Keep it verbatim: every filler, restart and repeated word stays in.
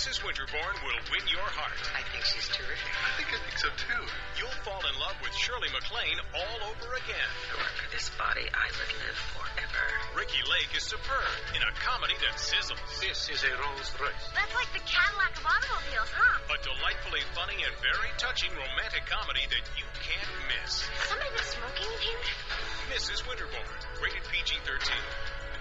Missus Winterbourne will win your heart. I think she's terrific. I think I think so, too. You'll fall in love with Shirley MacLaine all over again. If it weren't for this body, I would live forever. Ricki Lake is superb in a comedy that sizzles. This is a Rolls Royce. That's like the Cadillac of automobiles, huh? A delightfully funny and very touching romantic comedy that you can't miss. Somebody been smoking in here? Missus Winterbourne, rated P G thirteen.